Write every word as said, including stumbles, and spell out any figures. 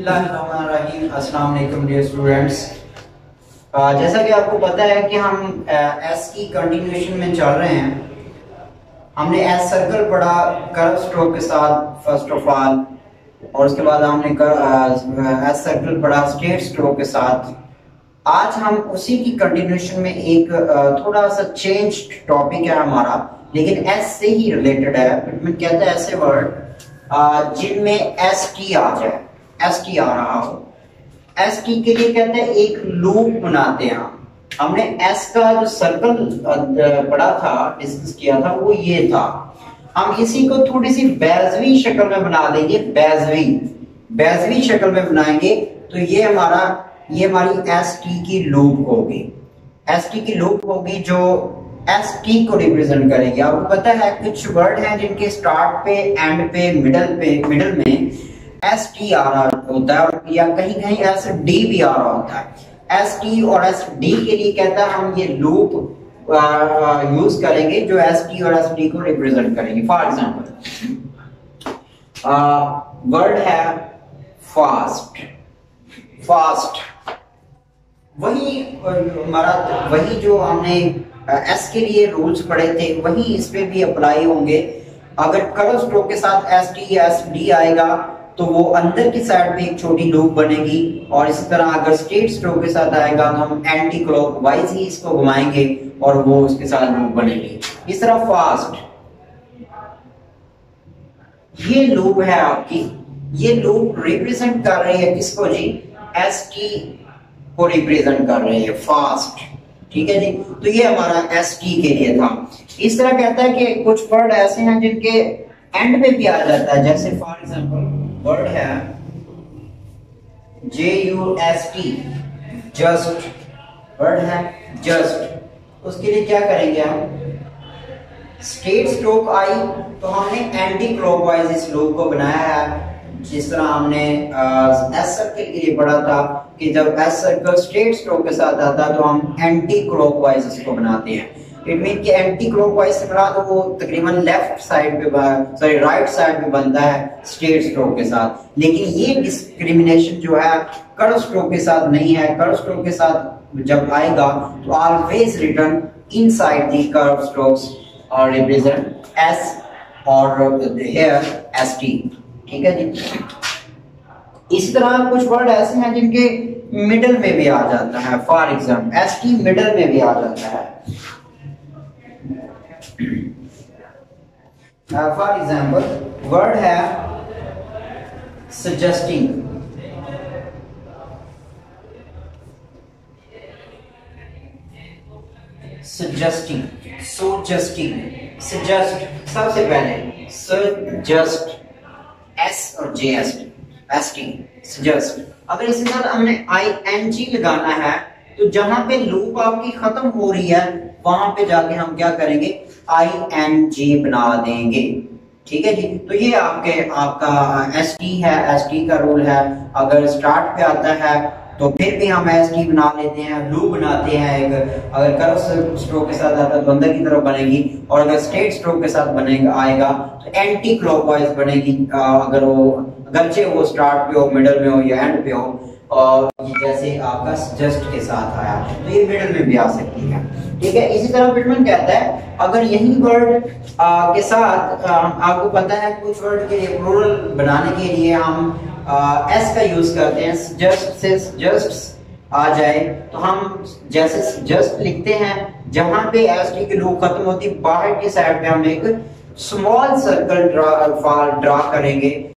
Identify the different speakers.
Speaker 1: बिस्मिल्लाहिर्रहमानिर्रहीम। अस्सलाम वालेकुम डियर स्टूडेंट्स। जैसा कि आपको पता है कि हम एस की कंटिन्यूएशन में चल रहे हैं। हमने एस सर्कल पढ़ा कर्व स्ट्रोक के साथ फर्स्ट ऑफ ऑल, और उसके बाद हमने एस सर्कल पढ़ा स्ट्रेट स्ट्रोक के साथ। आज हम उसी की कंटिन्यूएशन में एक थोड़ा सा चेंज टॉपिक है हमारा, लेकिन एस से ही रिलेटेड है। मैं कहता है ऐसे वर्ड जिनमें एस टी आ जाए, एस टी आ रहा हो। एस टी के लिए कहते हैं एक लूप बनाते हैं। हमने एस का जो सर्कल पढ़ा था, डिस्कस किया था, वो ये था। हम इसी को थोड़ी सी बेजवी शक्ल में बना देंगे। बेजवी बेजवी शक्ल में बनाएंगे तो ये हमारा ये हमारी एस टी की लूप होगी। एस टी की लूप होगी जो एस टी को रिप्रेजेंट करेगी। आपको पता है कुछ वर्ड हैं जिनके स्टार्ट पे, एंड पे, मिडल पे मिडल में एस टी आ रहा होता है, या कहीं कहीं एस डी भी आ रहा होता है। एस टी और एस डी के लिए कहता है हम ये लूप यूज करेंगे जो एस टी और एस डी को रिप्रेजेंट करेंगे। फॉर एग्जांपल वर्ड है फास्ट। फास्ट वही हमारा वही जो हमने एस के लिए रूल्स पढ़े थे वही इस पे भी अप्लाई होंगे। अगर कर्व स्ट्रोक के साथ एस टी या एस डी आएगा तो वो अंदर की साइड पे एक छोटी लूप बनेगी, और इसी तरह अगर स्ट्रेट स्ट्रोक के साथ आएगा तो हम एंटी क्लॉकवाइज ही इसको घुमाएंगे और वो उसके साथ लूप बनेगी। इस तरह फास्ट, ये लूप है आपकी। ये लूप रिप्रेजेंट कर रही है किसको जी? एस टी को रिप्रेजेंट कर रही है, फास्ट। ठीक है जी, तो ये हमारा एस टी के लिए था। इस तरह कहता है कि कुछ वर्ड ऐसे हैं जिनके एंड पे भी आ जाता है, जैसे फॉर एग्जांपल वर्ड है J U S T, just. Word है जस्ट, उसके लिए क्या करेंगे हम? स्ट्रेट स्ट्रोक आई तो हमने एंटी क्लॉकवाइज इस लूप को बनाया है। जिस तरह हमने एस सर्कल के लिए पढ़ा था कि जब एस सर्कल स्ट्रेट स्ट्रोक के साथ आता है तो हम एंटी क्लॉकवाइज इसको बनाते हैं। इट मीन कि एंटी क्लॉकवाइज से बना तो वो तकरीबन लेफ्ट साइड पे, सॉरी राइट साइड पे बनता है स्ट्रेट स्ट्रोक के साथ। लेकिन ये डिस्क्रिमिनेशन जो है कर्व स्ट्रोक के साथ नहीं है। कर्व स्ट्रोक के साथ जब आएगा तो always return inside the curve strokes और रिप्रेजेंट एस और हियर एस टी। ठीक है जी। इसी तरह कुछ वर्ड ऐसे हैं जिनके मिडल में भी आ जाता है। For example S T middle में भी आ जाता है। फॉर एग्जांपल वर्ड है सजेस्टिंग। Suggesting, suggesting, suggest. सबसे पहले सजेस्ट, एस और J S T, S T, suggest. अगर इसके साथ हमने आई एन जी लगाना है तो जहां पे लूप आपकी खत्म हो रही है वहां पे जाके हम क्या करेंगे? आई एन जी बना देंगे। ठीक है जी। तो ये आपके आपका एस टी है, एस टी का रूल है। अगर स्टार्ट पे आता है तो फिर भी हम एस टी बना लेते हैं, लूप बनाते हैं एक। अगर कर्व स्ट्रोक के साथ आता है तो अंदर की तरफ बनेगी, और अगर स्ट्रेट स्ट्रोक के साथ बनेगा आएगा तो एंटी क्लॉकवाइज बनेगी। अगर वो अगरचे वो स्टार्ट पे हो, मिडल में हो या एंड पे हो। और जैसे आपका जस्ट के साथ आया तो ये मिडल में भी आ सकती है। ठीक है। इसी तरह बिटमैन कहता है अगर यही वर्ड के साथ आ, आपको पता है कुछ वर्ड के लिए प्लूरल बनाने के लिए हम एस का यूज करते हैं। जस्ट से जस्ट आ जाए तो हम जैसे जस्ट लिखते हैं, जहां पे एस टी की लूप खत्म होती बाहर की साइड पे हम एक स्मॉल सर्कल ड्रा ड्रा करेंगे।